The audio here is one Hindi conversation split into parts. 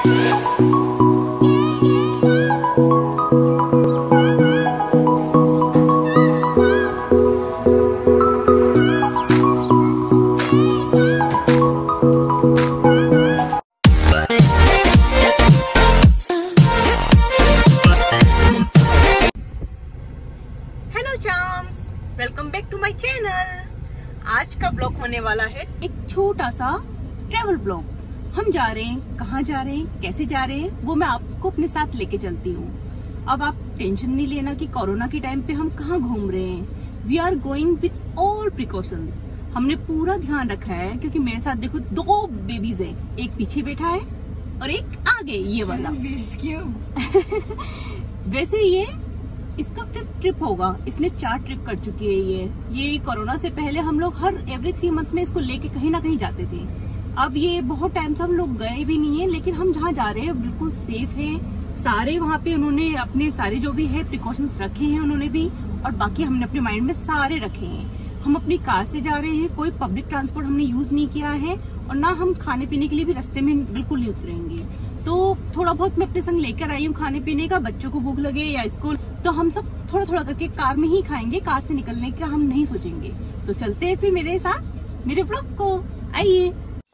Welcome back to my channel. आज का ब्लॉग होने वाला है एक छोटा सा ट्रैवल ब्लॉग। हम जा रहे हैं, कहाँ जा रहे हैं, कैसे जा रहे हैं, वो मैं आपको अपने साथ लेके चलती हूँ। अब आप टेंशन नहीं लेना कि कोरोना के टाइम पे हम कहाँ घूम रहे हैं। We are going with all precautions. हमने पूरा ध्यान रखा है क्योंकि मेरे साथ देखो 2 बेबीज है, एक पीछे बैठा है और एक आगे, ये वाला। वैसे ये इसका 5th ट्रिप होगा। इसने 4 ट्रिप कर चुकी है। ये कोरोना से पहले हम लोग हर एवरी 3 मंथ में इसको लेके कहीं ना कहीं जाते थे। अब ये बहुत टाइम से हम लोग गए भी नहीं है, लेकिन हम जहाँ जा रहे हैं बिल्कुल सेफ है। सारे वहाँ पे उन्होंने अपने सारे जो भी है प्रिकॉशंस रखे हैं उन्होंने भी, और बाकी हमने अपने माइंड में सारे रखे हैं। हम अपनी कार से जा रहे हैं, कोई पब्लिक ट्रांसपोर्ट हमने यूज नहीं किया है, और ना हम खाने पीने के लिए भी रास्ते में बिल्कुल नहीं उतरेंगे। तो थोड़ा बहुत मैं अपने संग लेकर आई हूँ खाने पीने का, बच्चों को भूख लगे या इसको, तो हम सब थोड़ा थोड़ा करके कार में ही खाएंगे। कार से निकलने का हम नहीं सोचेंगे। तो चलते हैं फिर मेरे साथ मेरे ब्लॉग को, आइए।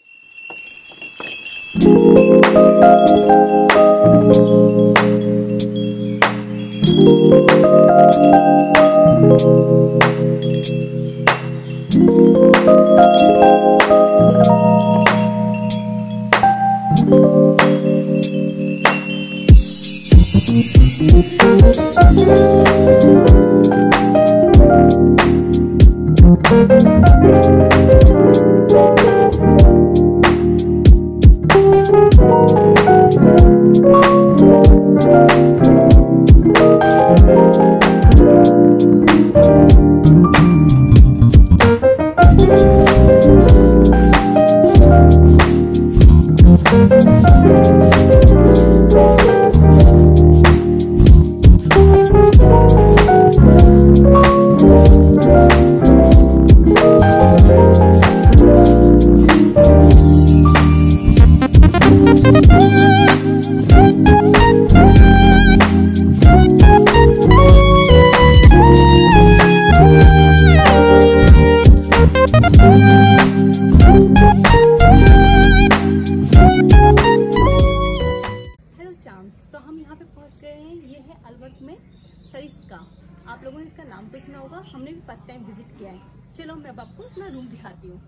आप लोगों ने इसका नाम तो सुना होगा, हमने भी फर्स्ट टाइम विजिट किया है। चलो मैं अब आपको अपना रूम दिखाती हूँ।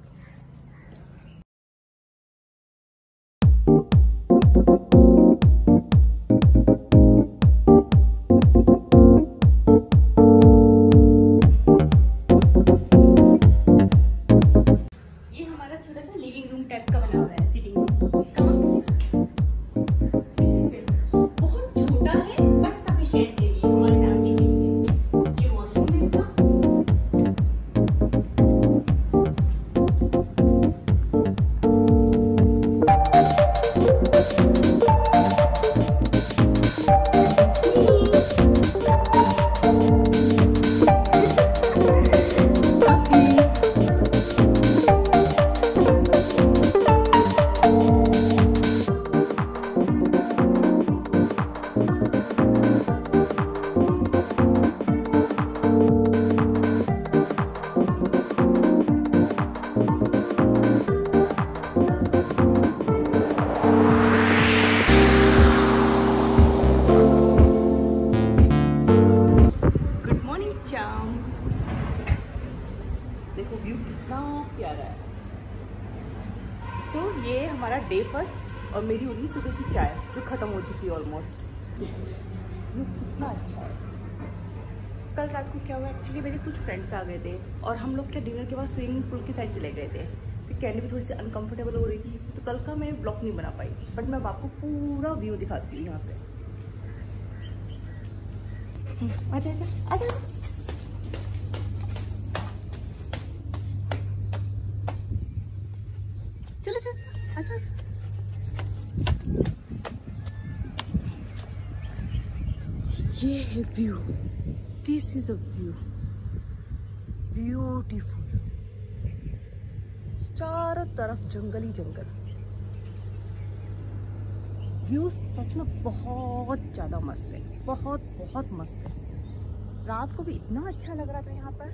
ये हमारा छोटा सा लिविंग रूम टाइप का बना हुआ है, सिटिंग रूम। बहुत छोटा है बट सफिशिएंट है ये हमारे फैमिली के लिए। ये वॉशरूम है इसका। देखो व्यू कितना प्यारा है। तो ये हमारा डे फर्स्ट और मेरी होगी सुबह की चाय जो खत्म हो चुकी है ऑलमोस्ट। व्यू कितना अच्छा है। कल रात को क्या हुआ, एक्चुअली मेरे कुछ फ्रेंड्स आ गए थे और हम लोग क्या डिनर के बाद स्विमिंग पूल की साइड चले गए थे। फिर कैंडी भी थोड़ी सी अनकंफर्टेबल हो रही थी, तो कल का मैं ब्लॉग नहीं बना पाई, बट मैं आपको पूरा व्यू दिखाती हूँ यहाँ से। आजा आजा आजा। चलो चलो आजा। ये है view. This is a view, beautiful. चारों तरफ जंगल ही जंगल। व्यू सच में बहुत ज़्यादा मस्त है, बहुत बहुत मस्त है। रात को भी इतना अच्छा लग रहा था यहाँ पर।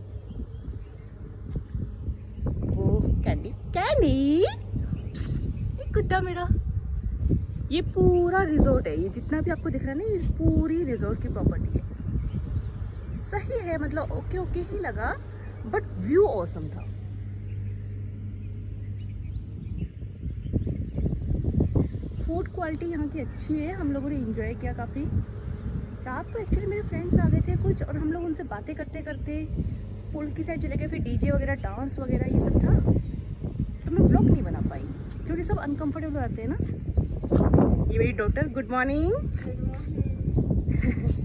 वो कैंडी कैंडी, ये कुत्ता मेरा। ये पूरा रिजॉर्ट है, ये जितना भी आपको दिख रहा है ना, ये पूरी रिजॉर्ट की प्रॉपर्टी है। सही है, मतलब ओके ओके ही लगा, बट व्यू ऑसम था। फूड क्वालिटी यहाँ की अच्छी है, हम लोगों ने एंजॉय किया काफ़ी। रात को एक्चुअली मेरे फ्रेंड्स आ गए थे कुछ, और हम लोग उनसे बातें करते करते पुल की साइड चले गए। फिर डीजे वगैरह, डांस वगैरह ये सब था, तो मैं व्लॉग नहीं बना पाई क्योंकि सब अनकंफर्टेबल रहते हैं ना। ये मेरी डॉटर, गुड मॉर्निंग।